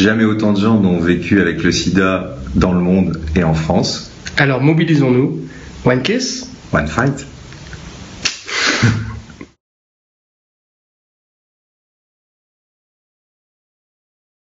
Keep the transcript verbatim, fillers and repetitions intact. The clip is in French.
Jamais autant de gens n'ont vécu avec le sida dans le monde et en France. Alors mobilisons-nous. One kiss. One fight.